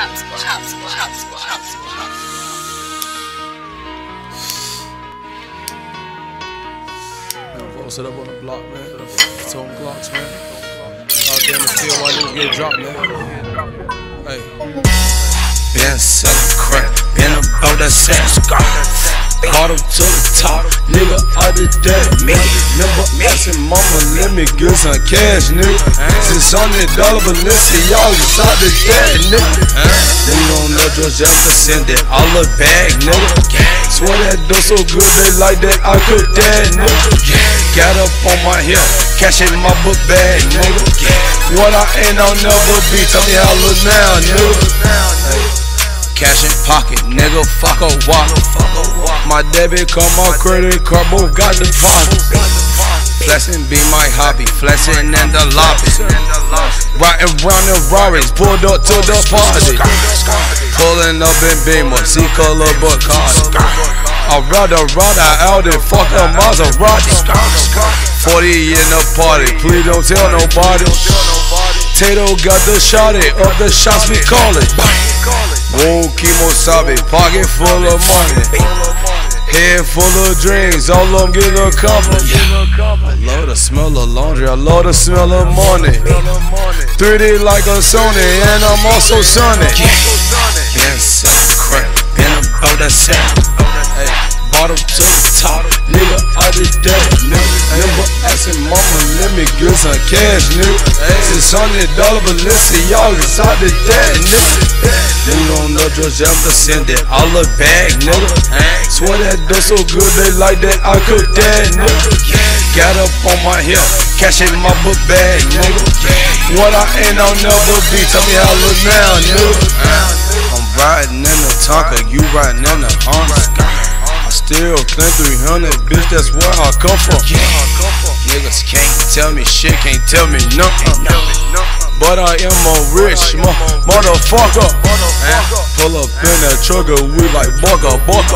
Set up on the block, man. Toting blocks, man. Out there in the field while niggas get dropped, man. Hey. Been selling crack, been about that sex. Bottom to the top, nigga, out the dead. Never asking mama, let me get some cash, nigga. $600 Balenciaga is out the dead, nigga. They don't know just to send it all the bag, nigga. Swear that dough so good, they like that I cook that, nigga. Got up on my hip, cash in my book bag, nigga. What I ain't, I'll never be, tell me how I look now, nigga. Cash in pocket, nigga, fuck a walk. My debit card, my credit card, both got deposits. Flexing be my hobby, flexing in the lobby. Riding round in Rarries, pulled up to the party. Pulling up in Beamer, see color but card. I'd rather ride out and fuck a Maserati. 40 in the party, please don't tell nobody. Tato got the shot it, up the shots we call it. Whoa, Kimosabe, pocket full of money. Head full of dreams, all of them get accomplished. I love the smell of laundry, I love the smell of money. 3D like a Sony, and I'm also sunny. Been selling crack, been about that sound. Bottom to the top, nigga, out the dead, nigga. Never asking mama, let me get some cash, nigga. $600 Balenciaga is out the dead, nigga. They don't know just to send it all the bag, nigga. Swear that dough so good, they like that I cook that, nigga. Got up on my hip, cash in my book bag, nigga. What I ain't, I'll never be, tell me how I look now, nigga. I'm riding in the Tonka, you riding in the Honda. Still claim 300, bitch, that's where I come from. Niggas can't tell me shit, can't tell me nothing. But I am a rich motherfucker. Pull up in that trucker, we like bucka.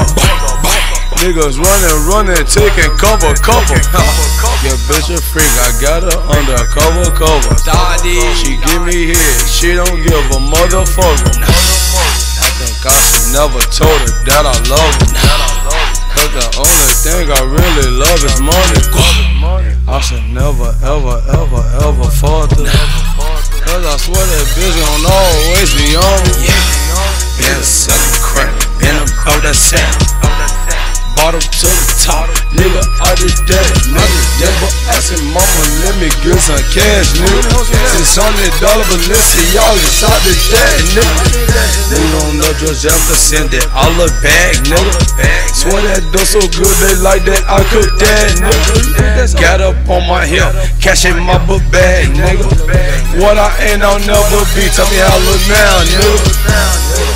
Niggas running, taking cover. Yeah, bitch a freak, I got her undercover cover. She give me head, she don't give a motherfucker. I think I should never told her that I love her. Cause the only thing I really love is money. I should never, ever falter. Cause I swear that bitch gon' always be on me. Been selling crack, been about that sound. Bottom to the top, nigga, out the dead, nigga. Never asking mama, let me get some cash, nigga. $600 Balenciaga is out the dead, nigga. They don't know just to send it all the bag, nigga. Swear that dough so good, they like that I cook that, nigga. Got up on my hip, cash in my book bag, nigga. What I ain't, I'll never be, tell me how I look now, nigga.